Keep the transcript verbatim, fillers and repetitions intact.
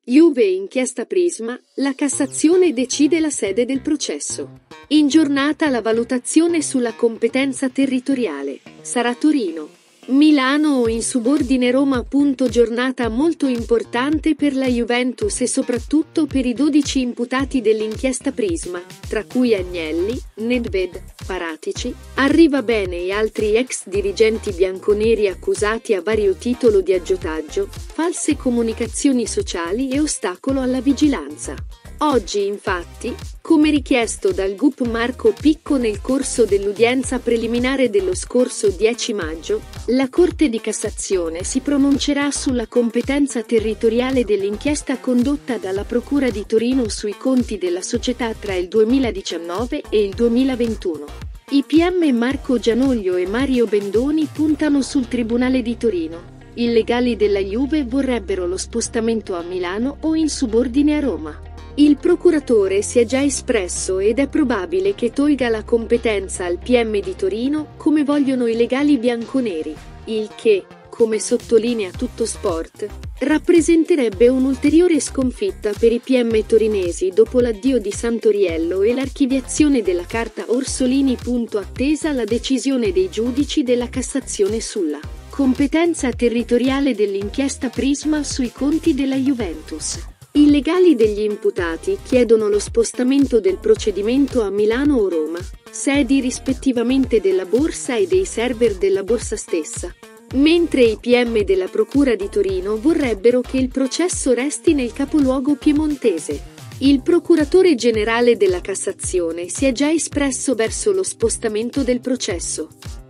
Juve inchiesta Prisma, la Cassazione decide la sede del processo. In giornata la valutazione sulla competenza territoriale. Sarà Torino, Milano o insubordine Roma. Giornata molto importante per la Juventus e soprattutto per i dodici imputati dell'inchiesta Prisma, tra cui Agnelli, Nedved, Paratici, Arriva Bene e altri ex dirigenti bianconeri accusati a vario titolo di aggiotaggio, false comunicazioni sociali e ostacolo alla vigilanza. Oggi, infatti, come richiesto dal G U P Marco Picco nel corso dell'udienza preliminare dello scorso dieci maggio, la Corte di Cassazione si pronuncerà sulla competenza territoriale dell'inchiesta condotta dalla Procura di Torino sui conti della società tra il duemiladiciannove e il duemilaventuno. I P M Marco Gianoglio e Mario Bendoni puntano sul Tribunale di Torino. I legali della Juve vorrebbero lo spostamento a Milano o in subordine a Roma. Il procuratore si è già espresso ed è probabile che tolga la competenza al P M di Torino, come vogliono i legali bianconeri, il che, come sottolinea Tuttosport, rappresenterebbe un'ulteriore sconfitta per i P M torinesi dopo l'addio di Santoriello e l'archiviazione della carta Orsolini. Attesa la decisione dei giudici della Cassazione sulla competenza territoriale dell'inchiesta Prisma sui conti della Juventus. I legali degli imputati chiedono lo spostamento del procedimento a Milano o Roma, sedi rispettivamente della borsa e dei server della borsa stessa, mentre i P M della Procura di Torino vorrebbero che il processo resti nel capoluogo piemontese. Il procuratore generale della Cassazione si è già espresso verso lo spostamento del processo.